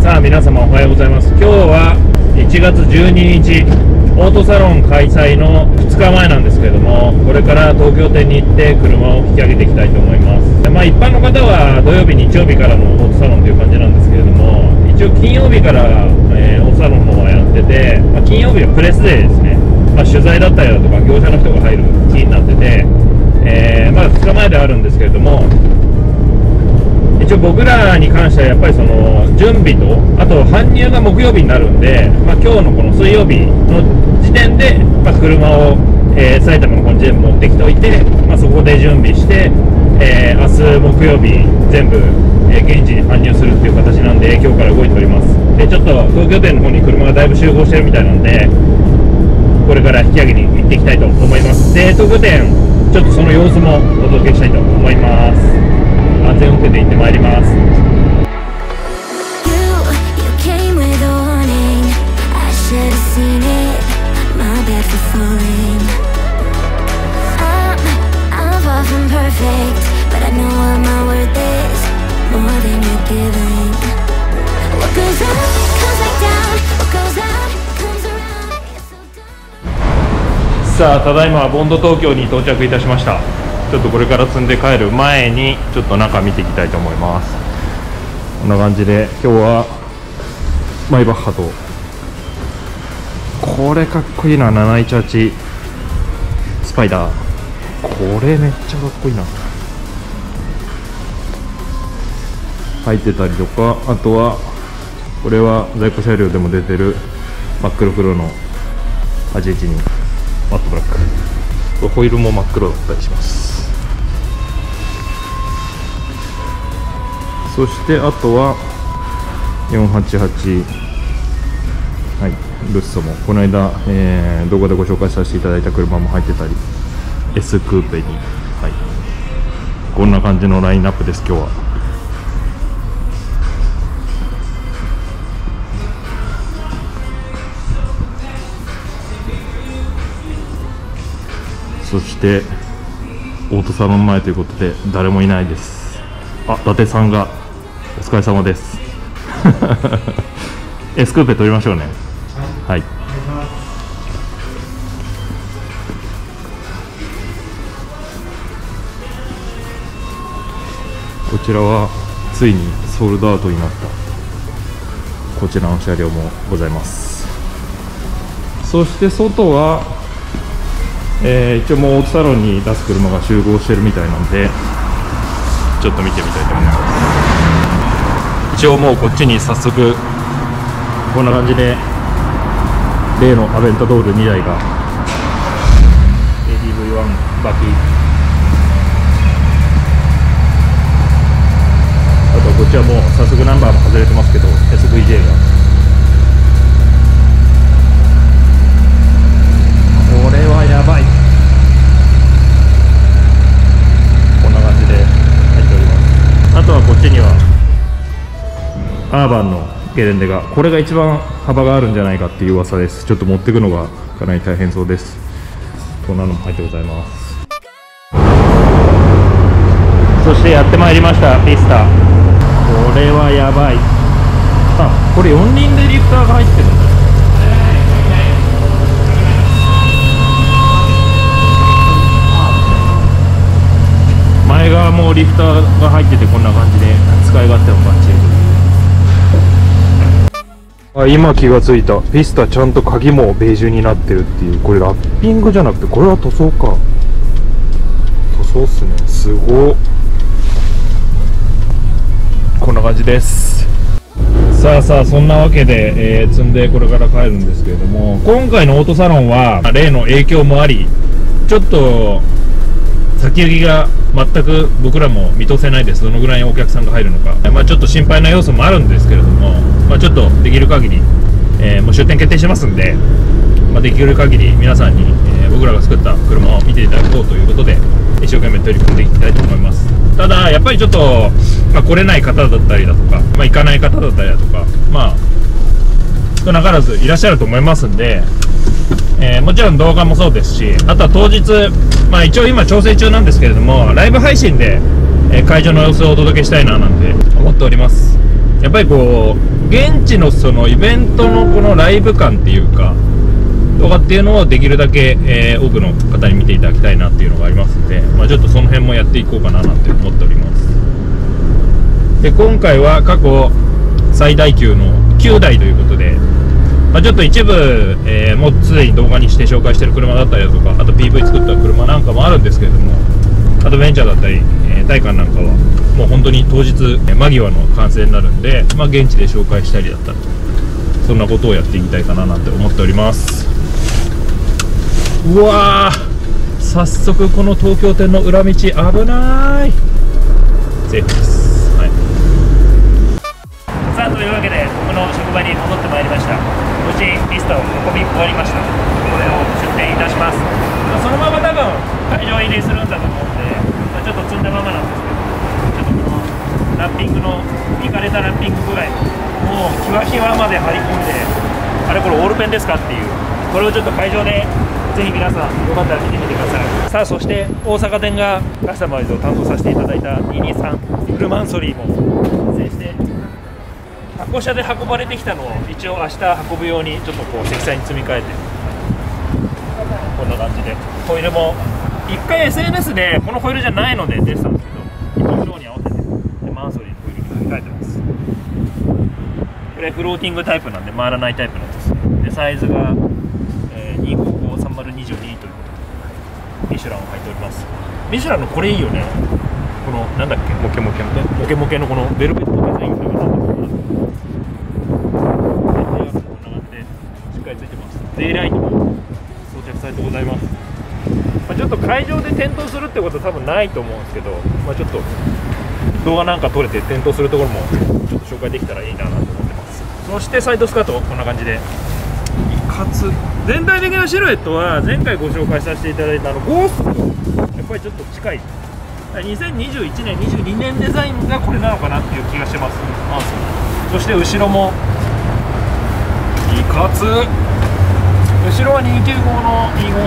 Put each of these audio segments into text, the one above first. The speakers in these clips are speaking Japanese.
さあ皆様おはようございます。今日は1月12日オートサロン開催の2日前なんですけれども、これから東京店に行って車を引き上げていきたいと思います。一般の方は土曜日日曜日からのオートサロンという感じなんですけれども、一応金曜日から、オートサロンの方はやってて、金曜日はプレスデーですね。取材だったりだとか業者の人が入る日になってて、まだ2日前であるんですけれども、一応僕らに関してはやっぱりその準備と、あと搬入が木曜日になるんで、今日のこの水曜日の時点で、車を、埼玉の本陣に持ってきておいて、そこで準備して、明日木曜日全部、現地に搬入するっていう形なんで、今日から動いております。でちょっと東京店の方に車がだいぶ集合してるみたいなんで、これから引き上げに行っていきたいと思います。で東京店ちょっとその様子もお届けしたいと思います。安全運転で行ってまいります。さあただいまボンド東京に到着いたしました。ちょっとこれから積んで帰る前にちょっと中見ていきたいと思います。こんな感じで今日はマイバッハと、これかっこいいな、718スパイダー、これめっちゃかっこいいな、入ってたりとか、あとはこれは在庫車両でも出てる真っ黒黒の812マットブラック、ホイールも真っ黒だったりします。そしてあとは488、はい、ルッソもこの間、動画でご紹介させていただいた車も入ってたり、 S クーペに、はい、こんな感じのラインナップです今日は。そしてオートサロン前ということで誰もいないです。伊達さんがお疲れ様です。S クーペ取りましょうね。はい、こちらはついにソールドアウトになったこちらの車両もございます。そして外は一応もうオートサロンに出す車が集合してるみたいなんで、ちょっと見てみたいと思います。一応もうこっちに早速こんな感じで例のアベンタドール2台が ADV1 バキ、あとこっちはもう早速ナンバーも外れてますけど SVJ が、これはやばい。こんな感じで入っております。あとはこっちにはアーバンのゲレンデが、これが一番幅があるんじゃないかっていう噂です。ちょっと持っていくのがかなり大変そうです。こんなのも入ってございます。そしてやってまいりましたピスタ、これはやばい。これ4輪でリフターが入ってるんだ。前側もリフターが入ってて、こんな感じで使い勝手もバッチリ。今気がついた、ピスタちゃんと鍵もベージュになってるっていう。これラッピングじゃなくて、これは塗装か。塗装っすね、すごっ。こんな感じです。さあそんなわけで、積んでこれから帰るんですけれども、今回のオートサロンは例の影響もあり、ちょっと先行きが全く僕らも見通せないです。どのぐらいお客さんが入るのか、ちょっと心配な要素もあるんですけれども、ちょっとできる限り、もう出店決定してますんで、できる限り皆さんに、僕らが作った車を見ていただこうということで一生懸命取り組んでいきたいと思います。ただやっぱりちょっと、来れない方だったりだとか、行かない方だったりだとか、少なからずいらっしゃると思いますんで、もちろん動画もそうですし、あとは当日、一応今調整中なんですけれども、ライブ配信で、会場の様子をお届けしたいななんて思っております。 やっぱりこう現地のそのイベントのこのライブ感っていうかとかっていうのをできるだけ、多くの方に見ていただきたいなっていうのがありますので、ちょっとその辺もやっていこうかななんて思っております。で今回は過去最大級の9台ということで、ちょっと一部、もうすでに動画にして紹介してる車だったりだとか、あと PV 作った車なんかもあるんですけれども、アドベンチャーだったり、タイカンなんかはもう本当に当日間際の完成になるんで、現地で紹介したりだったり、そんなことをやっていきたいかななんて思っております。うわー、早速この東京店の裏道危ない。セーフです。はい、さあというわけで僕の職場に戻ってまいりました。無事リストを運び終わりました。これを出店いたします。そのまま多分会場入りするんだと思うんで、ちょっと積んだままなんですけど、ちょっとこのラッピングのいかれたラッピング具合、もうキワキワまで張り込んで、あれこれオールペンですかっていう、これをちょっと会場でぜひ皆さんよかったら見てみてください。さあそして大阪店がカスタマイズを担当させていただいた223ルマンソリーも完成して、箱車で運ばれてきたのを一応明日運ぶようにちょっとこう積載に積み替えて、こんな感じでホイールも1回 SNS でこのホイールじゃないので出てたんですけど、一応ショーに合わせてマンソリーのホイールに組み替えてます。これフローティングタイプなんで回らないタイプなんですで、サイズが、2553022ということでミシュランを履いております。ミシュランのこれいいよね、このなんだっけ、モケモケのね、モケモケのこのベルベットデザインというか、しっかりついてます。デイライトも装着されてございます。ちょっと会場で点灯するってことは多分ないと思うんですけど、ちょっと動画なんか撮れて点灯するところもちょっと紹介できたらいいなと思ってます。そしてサイドスカートこんな感じで、いかつ全体的なシルエットは前回ご紹介させていただいたゴーストとやっぱりちょっと近い、2021年22年デザインがこれなのかなっていう気がしてます。そして後ろもいかつ、後ろは295の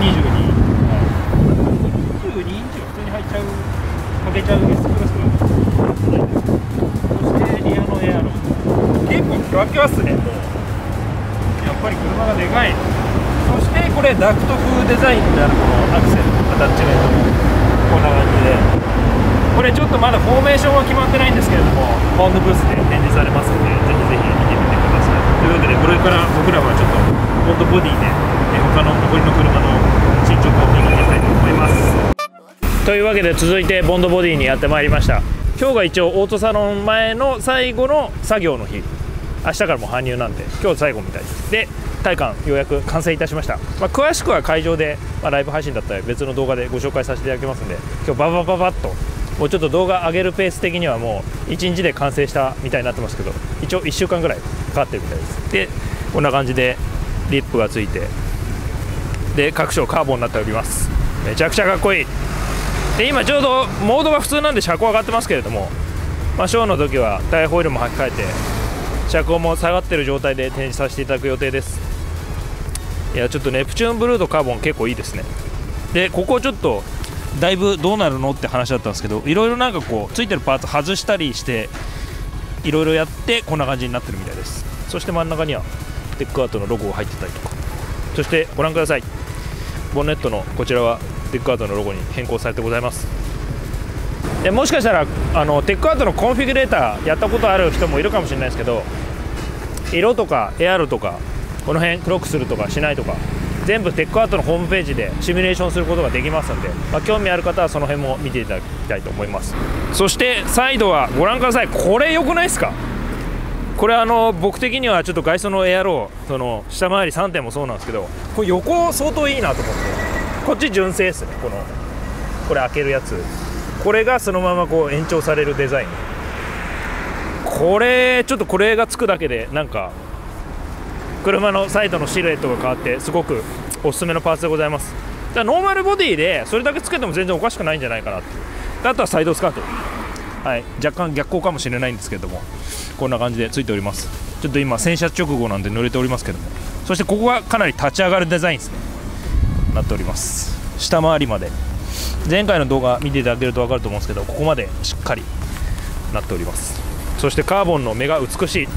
2522、22インチが普通に入っちゃう、かけちゃう S クラスなんです。そしてリアのエアロ結構キワキワっすね。もうやっぱり車がでかい。そしてこれダクト風デザインになるこのアクセルアタッチメントもこんな感じで、これちょっとまだフォーメーションは決まってないんですけれども、ボンドブースで展示されますので、ぜひぜひ見てみてください。というわけでこれから僕らはちょっとボンドボディで他の残りの車の進捗を見に行きたいと思います。というわけで続いてボンドボディにやってまいりました。今日が一応オートサロン前の最後の作業の日、明日からも搬入なんで今日最後みたいです。でタイカンようやく完成いたしました。詳しくは会場で、ライブ配信だったり別の動画でご紹介させていただきますので、今日ババババッともうちょっと動画上げるペース的にはもう1日で完成したみたいになってますけど、一応1週間ぐらいかかってるみたいです。でこんな感じでリップがついて、で各所カーボンになっております。めちゃくちゃかっこいい。で今ちょうどモードが普通なんで車高上がってますけれども、ショーの時はタイヤホイールも履き替えて車高も下がってる状態で展示させていただく予定です。いやちょっとネプチューンブルーとカーボン結構いいですね。でここちょっとだいぶどうなるのって話だったんですけど、いろいろなんかこうついてるパーツ外したりしていろいろやってこんな感じになってるみたいです。そして真ん中にはテックアートのロゴが入ってたりとか、そしてご覧ください、ボンネットのこちらはテックアートのロゴに変更されてございます。でもしかしたらテックアートのコンフィギュレーターやったことある人もいるかもしれないですけど、色とかエアロとかこの辺黒くするとかしないとか全部テックアートのホームページでシミュレーションすることができますので、興味ある方はその辺も見ていただきたいと思います。そしてサイドはご覧ください、これ良くないですか。これ僕的にはちょっと外装のエアロその下回り3点もそうなんですけど、これ横相当いいなと思って、こっち純正ですね。これ開けるやつ、これがそのままこう延長されるデザイン、これちょっとこれがつくだけでなんか車のサイドのシルエットが変わってすごくおすすめのパーツでございます。だからノーマルボディでそれだけつけても全然おかしくないんじゃないかなっていう。あとはサイドスカート、若干逆光かもしれないんですけれどもこんな感じでついております。ちょっと今洗車直後なんで濡れておりますけども、そしてここがかなり立ち上がるデザインですね、なっております。下回りまで前回の動画見ていただけると分かると思うんですけど、ここまでしっかりなっております。 そしてカーボンの目が美しい。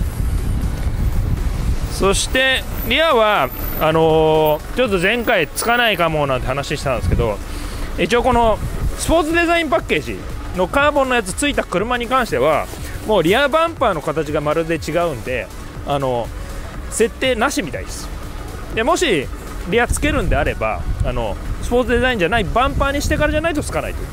そしてリアはちょっと前回つかないかもなんて話したんですけど、一応このスポーツデザインパッケージのカーボンのやつついた車に関してはもうリアバンパーの形がまるで違うんで設定なしみたいです。でもしリアつけるんであればスポーツデザインじゃないバンパーにしてからじゃないとつかないという、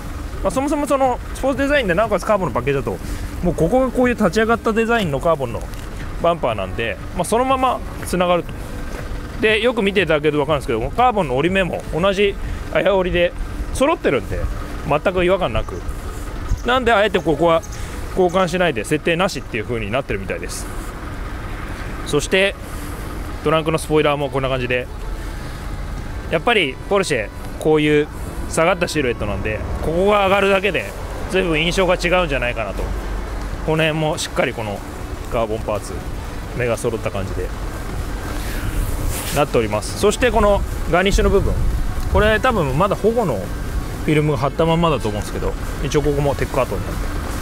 そもそもそのスポーツデザインでなおかつカーボンのパッケージだともうここがこういう立ち上がったデザインのカーボンのバンパーなんで、そのままつながると。でよく見ていただけると分かるんですけど、カーボンの折り目も同じ綾折りで揃ってるんで全く違和感なく、なんであえてここは交換しないで設定なしっていう風になってるみたいです。そしてトランクのスポイラーもこんな感じで、やっぱりポルシェこういう下がったシルエットなんでここが上がるだけで随分印象が違うんじゃないかなと。この辺もしっかりこのカーボンパーツ目が揃った感じでなっております。そしてこのガーニッシュの部分、これ多分まだ保護のフィルムが貼ったまんまだと思うんですけど、一応ここもテックアートになって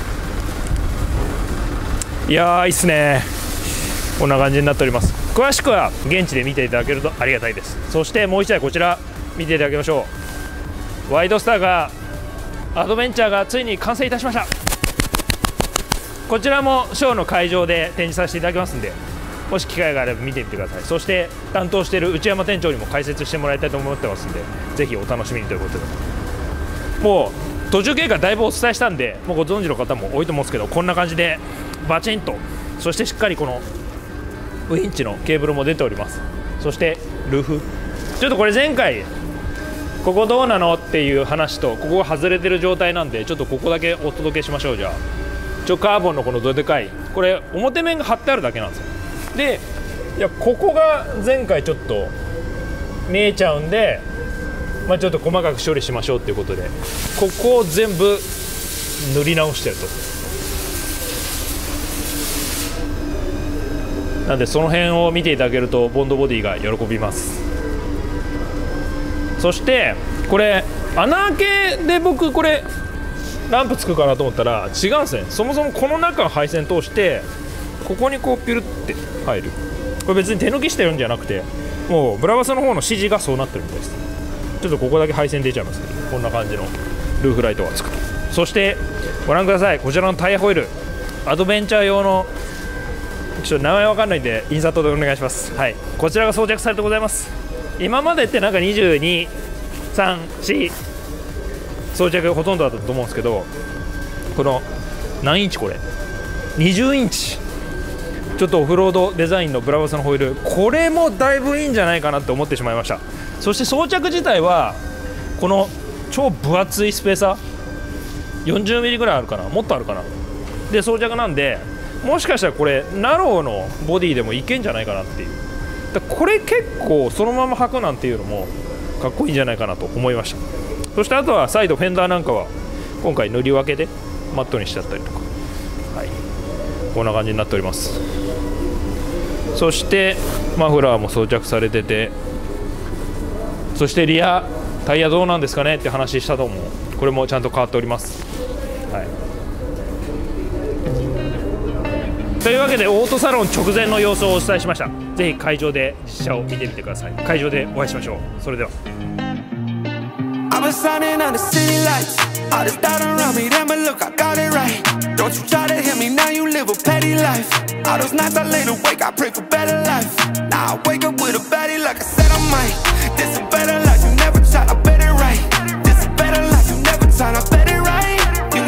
、いやーいいっすね。こんな感じになっております。詳しくは現地で見ていただけるとありがたいです。そしてもう一台こちら見ていただきましょう。ワイドスターがアドベンチャーがついに完成いたしました。こちらもショーの会場で展示させていただきますんで、もし機会があれば見てみてください。そして担当している内山店長にも解説してもらいたいと思ってますんで、ぜひお楽しみにということで、もう途中経過だいぶお伝えしたんでもうご存知の方も多いと思うんですけど、こんな感じでバチンと、そしてしっかりこのウィンチのケーブルも出ております。そしてルーフ、ちょっとこれ前回ここどうなのっていう話とここが外れてる状態なんで、ちょっとここだけお届けしましょう。じゃあカーボンのこのどでかいこれ表面が貼ってあるだけなんですよ。でいやここが前回ちょっと見えちゃうんで、ちょっと細かく処理しましょうっていうことでここを全部塗り直してると。なんでその辺を見ていただけるとボンドボディが喜びます。そしてこれ穴開けで僕これランプつくかなと思ったら違うんですね。そもそもこの中の配線通してここにこうピュルって入る。これ別に手抜きしてるんじゃなくて、もうブラバスの方の指示がそうなってるみたいです。ちょっとここだけ配線出ちゃいますけど、こんな感じのルーフライトがつくと。そしてご覧ください、こちらのタイヤホイールアドベンチャー用の、ちょっと名前わかんないんでインサートでお願いします。はい、こちらが装着されてございます。今までってなんか22、3、4装着ほとんどだったと思うんですけど、この何インチ、これ20インチ、ちょっとオフロードデザインのブラバスのホイール、これもだいぶいいんじゃないかなって思ってしまいました。そして装着自体はこの超分厚いスペーサー40ミリぐらいあるかな、もっとあるかなで装着なんで、もしかしたらこれナローのボディでもいけんじゃないかなっていう。これ結構そのまま履くなんていうのもかっこいいんじゃないかなと思いました。そしてあとはサイドフェンダーなんかは今回塗り分けでマットにしちゃったりとか、はい、こんな感じになっております。そしてマフラーも装着されてて、そしてリアタイヤどうなんですかねって話したと思う。これもちゃんと変わっております。はい、というわけでオートサロン直前の様子をお伝えしました。ぜひ会場で実車を見てみてください。会場でお会いしましょう。それでは。 I've been signing on the city lights. All this doubt around me, then but look, I got it right. Don't you try to hit me, now you live a petty life. All those nights I laid awake, I pray for better life. Now I